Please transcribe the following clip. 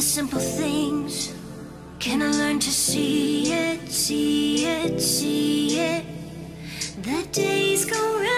simple things. Can I learn to see it, see it, see it? The days go round.